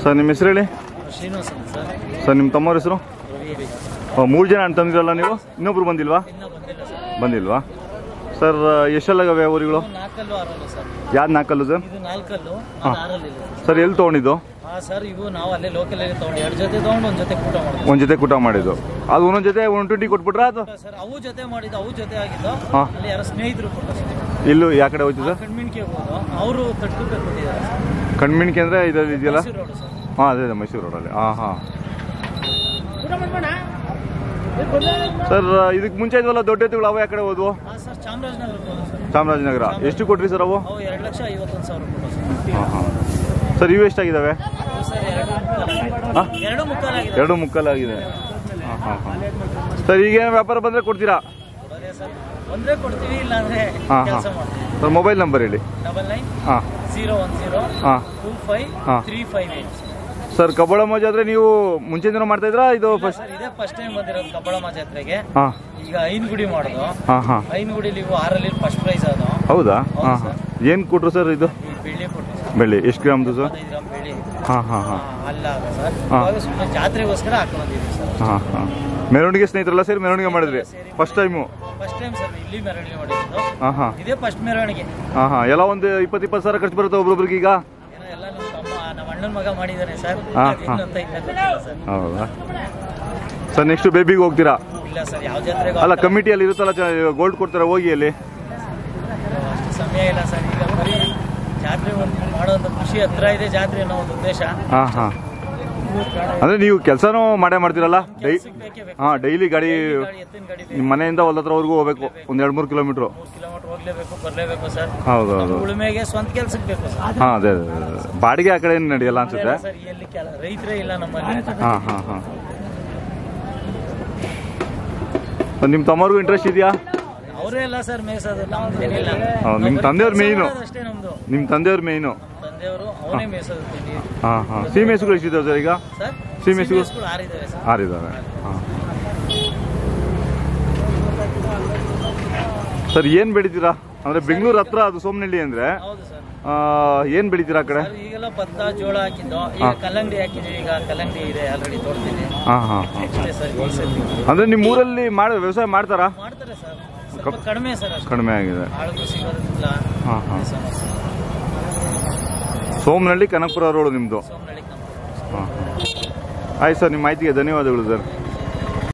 Sir ನಿಮ್ಮ ಹೆಸರು ಹೇಳಿ. ಶ್ರೀನಿವಾಸ ಸರ್. ಸರ್ ನಿಮ್ಮ ತಮ್ಮವ್ರ ಹೆಸರು? 3 ಜನ ಅಣ್ಣ ತಂದಿರಲ್ಲ ನೀವು? ಇನ್ನೊಬ್ರು ಬಂದಿಲ್ವಾ? ಬಂದಿಲ್ವಾ ಸರ್? ಎಷ್ಟೆಲ್ಲಾಗವೆ ಊರುಗಳು? ಯಾವ್ದು 4 ಕಲ್ಲು ಸರ್? ಸರ್ ಎಲ್ಲಿ ತೊಗೊಂಡಿದ್ದು ಸರ್? ಇವು ನಾವು ಅಲ್ಲೇ ಲೋಕಲ್ ತಗೊಂಡು 2 ಜೊತೆ ತಗೊಂಡು ಒಂದು ಜೊತೆ ಕೂಟ ಮಾಡಿದ್ದು. ಅದು ಒಂದೊಂದು ಜೊತೆ 120 ಕೊಟ್ಬಿಟ್ರಾ? ಅದು ಸರ್ ಅವು ಜೊತೆ ಮಾಡಿದ್ದು, ಅವು ಜೊತೆ ಆಗಿದ್ದು. ಅಲ್ಲಿ ಯಾರೋ ಸ್ನೇಹಿತರು ಇಲ್ಲೂ ಯಾವ ಕಡೆ ಹೋಯ್ತು ಸರ್? ಕಣ್ಮಿಣಿಕೆ ಹೋಗೋದು, ಅವರು ತಟ್ಟುಕ್ಕೆ ಕೊಟ್ಟಿದ್ದಾರೆ. ಕಣ್ಮಿಣಿಕೆ ಅಂದರೆ ಇದರಲ್ಲಿ ಇದೆಯಲ್ಲ? ಹಾಂ ಅದೇ ಮೈಸೂರು ರೋಡಲ್ಲಿ. ಹಾಂ ಸರ್ ಇದಕ್ಕೆ ಮುಂಚೆ ಇದ್ವಲ್ಲ ದೊಡ್ಡ ಎತ್ತುಗಳು, ಅವು ಯಾವ ಕಡೆ ಹೋದ್ವು? ಸರ್ ಚಾಮರಾಜನಗರ. ಎಷ್ಟು ಕೊಟ್ರಿ ಸರ್ ಅವು? 2,51,000. ಹಾಂ ಸರ್ ಇವು ಎಷ್ಟಾಗಿದ್ದಾವೆ? 2.25 ಆಗಿದೆ. ಹಾಂ ಸರ್ ಈಗೇನು ವ್ಯಾಪಾರ ಬಂದರೆ ಕೊಡ್ತೀರಾ? ಒಂದೇ ಕೊಡ್ತೀವಿ, ಇಲ್ಲ ಅಂದ್ರೆ ಕೆಲಸ ಮಾಡ್ತೀವಿ. ಸರ್ ಮೊಬೈಲ್ ನಂಬರ್ ಹೇಳಿ. 99-010-25-358. ಸರ್ ಕಬ್ಬಳಮ್ಮ ಜಾತ್ರೆ ನೀವು ಮುಂಚೆಯಿಂದ ಮಾಡ್ತಾ ಇದ್ರಾ? ಇದು ಫಸ್ಟ್ ಟೈಮ್ ಬಂದಿರೋದು ಕಬ್ಬಳಮ್ಮ ಜಾತ್ರೆಗೆ. ಈಗ ಐನಗುಡಿ ಮಾಡೋದು. ಐನಗುಡಿಲಿ ಇವು 6ರಲ್ಲಿ ಫಸ್ಟ್ ಪ್ರೈಸ್ ಅದು. ಹೌದಾ? ಏನು ಕೊಟ್ರು ಸರ್ ಇದು? ಬೆಳ್ಳಿ ಕೊಟ್ಟರು. ಬೆಳ್ಳಿ ಎಷ್ಟು ಗ್ರಾಮ್ದು ಸರ್? 15 ಗ್ರಾಮ್ ಬೆಳ್ಳಿ. ಅಲ್ಲ ಸರ್, ಸುಮ್ಮನೆ ಜಾತ್ರೆಗೋಸ್ಕರ ಹಾಕೊಂಡಿದ್ದೀವಿ ಸರ್. ಮೆರವಣಿಗೆ ಸ್ನೇಹಿತರಲ್ಲ ಸೇರಿ ಮೆರವಣಿಗೆ ಮಾಡಿದ್ರಿ first time? First time sir ಇಲ್ಲಿ ಮೆರವಣಿಗೆ ಮಾಡಿದ್ದು. ಇದೇ ಫಸ್ಟ್ ಮೆರವಣಿಗೆ. ಎಲ್ಲ ಒಂದು 20-20 ಸಾವಿರ ಖರ್ಚು ಬರುತ್ತೆ ಒಬ್ರೊಬ್ರಿಗೆ. ಈಗ ಎಲ್ಲ ನಮ್ಮ ಅಣ್ಣನ ಮಗ ಮಾಡಿದ್ದಾನೆ ಸರ್. ಹೌದಾ ಸರ್? ನೆಕ್ಸ್ಟ್ ಬೇಬಿಗೆ ಹೋಗ್ತೀರಾ? ಇಲ್ಲ ಸರ್, ಯಾವ ಜಾತ್ರೆಗೆ ಅಲ್ಲ ಕಮಿಟಿಯಲ್ಲಿ ಇರುತ್ತಲ್ಲ, ಗೋಲ್ಡ್ ಕೊಡ್ತಾರೆ, ಹೋಗಿ ಅಲ್ಲಿ. ಅಷ್ಟು ಸಮಯ ಇಲ್ಲ ಸರ್. ಈಗ ಬರೀ ಜಾತ್ರೆ ಒಂದು ಮಾಡೋದು ಖುಷಿ ಹತ್ರ ಇದೆ ಜಾತ್ರೆ ಅನ್ನೋ ಒಂದು ಉದ್ದೇಶ. ಅಂದ್ರೆ ನೀವು ಕೆಲಸನೂ ಮಾಡ್ತಿರಲ್ಲ? ಡೈಲಿ ಗಾಡಿ ನಿಮ್ಮ ಮನೆಯಿಂದ ಹೊಲದತ್ರವರೆಗೂ ಹೋಗ್ಬೇಕು, ಒಂದು 2-3 ಕಿಲೋಮೀಟರ್ ಹೋಗ್ಲೇಬೇಕು, ಬರ್ಲೇಬೇಕು ಸರ್. ಹೌದೌದು. ಉಳುಮೆಗೆ ಸ್ವಂತ ಕೆಲ್ಸಕ್ಕೆ ಬೇಕು ಸರ್. ಅದೇ ಬಾಡಿಗೆ ಆ ಕಡೆ ಏನು ನಡೆಯಲ್ಲ ಅನ್ಸುತ್ತೆ ಸರ್. ಎಲ್ಲಿ ರೈತರೇ ಇಲ್ಲ ನಮ್ಮಲ್ಲಿ. ನಿಮ್ಮ ತಮ್ಮವ್ರಿಗೂ ಇಂಟ್ರೆಸ್ಟ್ ಇದೆಯಾ? ಅವರೇ ಎಲ್ಲ ಸರ್ ಮೇಯ್ಸೋದು, ನಮ್ದೇನಿಲ್ಲ. ನಿಮ್ಮ ತಂದೆಯವ್ರ ಮೇಯ್ನು? ಅಷ್ಟೇ ನಮ್ದು. ನಿಮ್ಮ ತಂದೆಯವ್ರ ಮೇಯ್ನು? ತಂದೆಯವರು ಅವನೇ ಮೇಯ್ಸೋದು. ಸೀಮೆಸುಗಳು ಎಷ್ಟಿದ್ದಾವೆ ಸರ್ ಈಗ? ಸೀಮೆಸುಗಳು 6 ಇದಾವೆ. 6 ಇದಾವೆ. ಸರ್ ಏನು ಬೆಳಿತೀರಾ? ಅಂದ್ರೆ ಬೆಂಗಳೂರು ಹತ್ರ ಅದು ಸೋಮನಹಳ್ಳಿ ಅಂದ್ರೆ ಏನ್ ಬೆಳಿತೀರಾ ಆ ಕಡೆ? ಈಗೆಲ್ಲ ಭತ್ತ ಜೋಳ ಹಾಕಿದ್ದು, ಈಗ ಕಲ್ಲಂಗಡಿ ಹಾಕಿದ್ವಿ. ಈಗ ಕಲ್ಲಂಗಡಿ ಇದೆ ಆಲ್ರೆಡಿ ತೋಟದಲ್ಲಿ. ಅಂದ್ರೆ ನಿಮ್ಮ ಊರಲ್ಲಿ ವ್ಯವಸಾಯ ಮಾಡ್ತಾರಾ? ಮಾಡ್ತಾರೆ ಸರ್, ಸ್ವಲ್ಪ ಕಡಿಮೆ ಸರ್. ಕಡಿಮೆ ಆಗಿದೆ. ಆಳುಗಳು ಸಿಗೋದಿಲ್ಲ. ಸೋಮನಹಳ್ಳಿ ಕನಕಪುರ ರೋಡ್ ನಿಮ್ದು? ಸೋಮನಹಳ್ಳಿ. ಆಯ್ತು ಸರ್, ನಿಮ್ಮ ಮಾಹಿತಿಗೆ ಧನ್ಯವಾದಗಳು ಸರ್.